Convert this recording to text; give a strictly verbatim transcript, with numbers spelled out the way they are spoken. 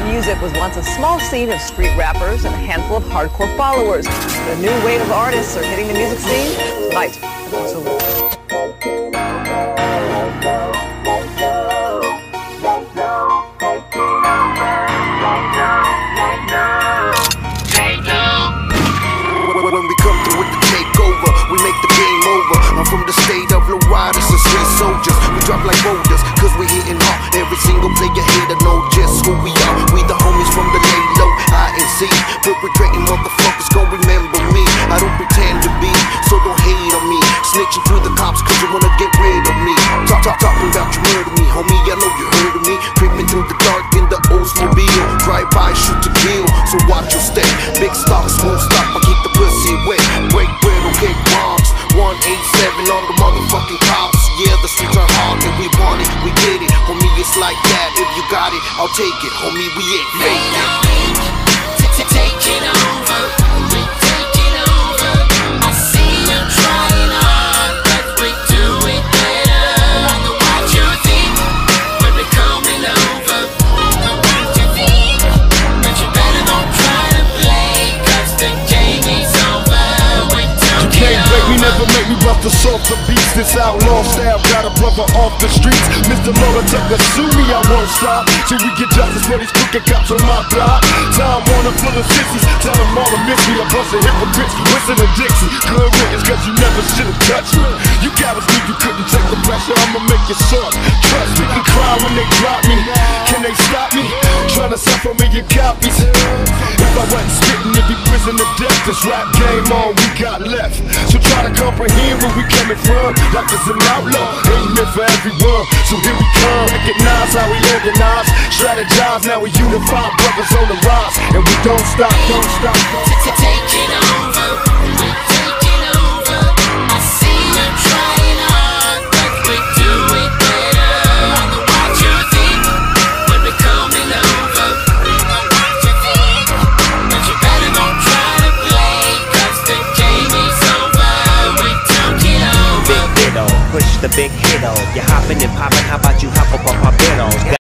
music was once a small scene of street rappers and a handful of hardcore followers. But a new wave of artists are hitting the music scene tonight. When we come through with the takeover, we make the game over. I'm from the state of low riders and street soldiers. We drop like boulders, cause we hitting hard. Every single player here to know just who we are. We the homies from the lay low, I and Z. Perpetrating motherfuckers gon' remember me. I don't pretend to be, so don't hate on me. Snitching to the cops cause you wanna get rid of me. Talk, talk, talking about you murder me, homie, I know you heard of me. Creeping through the dark in the Oldsmobile. Drive by, shoot to kill, so watch your step. Big stocks won't stop, I keep the pussy wet. Break bread or kick bombs. one eighty-seven on the motherfucking cops. Yeah, the streets are hard and we want it, we get it. Homie, it's like that, if you got it, I'll take it. Homie, we ain't faking. Take it over, we take it over. I see you trying hard, but we do it better. Wonder what you think when we're coming over. Wonder what you think, but you better don't try to play, cause the game is over. We took You it can't break me, over. never make me bust the softer beats. This outlaw style got a brother off the streets. Mister Laura Tucker, sue me, I won't stop till we get justice for these crooked cops on my block. Time Warner full of sissies, tell them all to miss me. A bunch of hypocrites, whistling Dixie. Good riddance, cause you never should've touched me. You cowards knew you couldn't take the pressure, I'ma make you soft. Trust me, cry when they drop me. Can they stop me? Trying to sell for me your copies. If I wasn't spitting, it'd be prison to death. This rap game all we got left. So try to comprehend where we coming from. Like it's an outlaw, ain't meant for everyone. So here we come, recognize how we organize. Strategize, now we unify, brothers on the rise. And we don't stop, don't stop, don't stop. Take it over, we take it over. I see you trying hard, but we do it better. Wonder what you think when we're coming over. Wonder what you think, but you better don't try to play, cause the game is over. We took it over. Big Ditto, push the big hit on. You're hopping and popping, how about you hop up on my biddles?